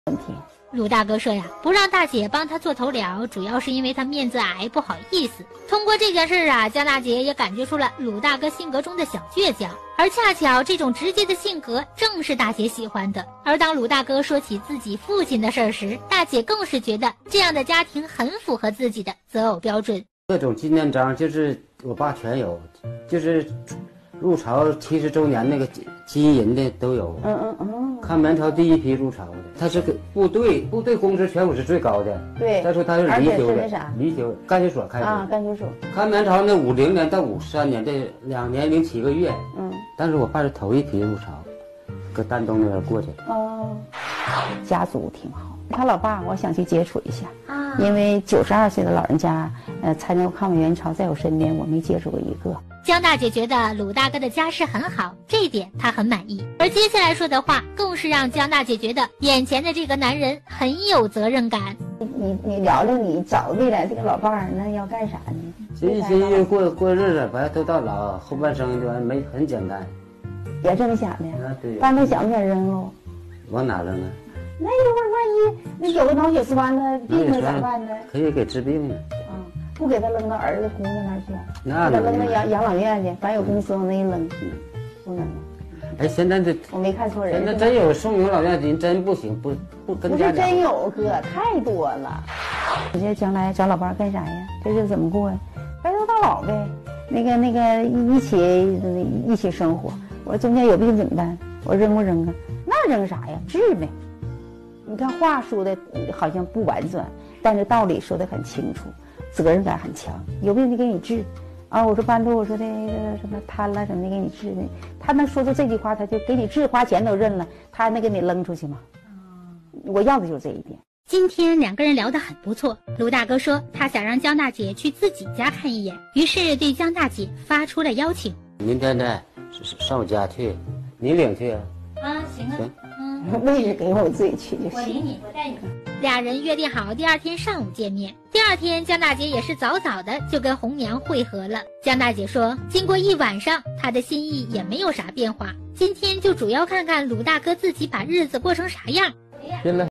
问题。 鲁大哥说呀，不让大姐帮他做头疗，主要是因为他面子矮，不好意思。通过这件事啊，江大姐也感觉出了鲁大哥性格中的小倔强，而恰巧这种直接的性格正是大姐喜欢的。而当鲁大哥说起自己父亲的事儿时，大姐更是觉得这样的家庭很符合自己的择偶标准。 各种纪念章就是我爸全有，就是入朝70周年那个金银的都有。抗美援朝第一批入朝的，他是个部队工资全国是最高的。 对， 再说他是离休的， 而且是那啥， 离休干休所开的啊，干休所。 抗美援朝那50年到53年这2年07个月，但是我爸是头一批入朝，搁丹东那边过去。 哦，家族挺好。他老爸，我想去接触一下啊，因为92岁的老人家，参加过抗美援朝，在我身边，我没接触过一个。 江大姐觉得鲁大哥的家世很好，这一点她很满意。而接下来说的话，更是让江大姐觉得眼前的这个男人很有责任感。 你聊聊你找未来这个老伴儿，那要干啥呢？ 心心过日子，反正都到老，后半生就很简单。 也这么想的。 啊，对。 但都想不想扔喽？ 往哪扔啊？ 那一会儿万一那有个脑血栓呢，病了咋办呢？ 可以给治病呢。 不给他扔到儿子姑娘那儿去， 那给他扔到养老院去，反正有公司往那一扔，不能。 哎，现在这我没看错人。 现在真有送养老院的人，真不行，不跟家长。 不是真有哥，太多了。你这将来找老伴干啥呀？这日子怎么过呀？白头到老呗。那个一起生活。我说中间有病怎么办？我扔不扔啊？那扔啥呀？治呗。你看话说的好像不婉转，但是道理说的很清楚。责任感很强，有病就给你治，啊！我说班主，我说的什么瘫了什么的给你治的，他能说出这句话，他就给你治，花钱都认了，他还能给你扔出去吗？我要的就是这一点。 今天两个人聊得很不错，鲁大哥说他想让江大姐去自己家看一眼，于是对江大姐发出了邀请。 明天呢，上我家去，你领去啊？ 啊，行啊， 位置给我自己去就行。 我领你，我带你。俩人约定好第2天上午见面。第2天，江大姐也是早早的就跟红娘会合了。江大姐说，经过一晚上，她的心意也没有啥变化，今天就主要看看鲁大哥自己把日子过成啥样。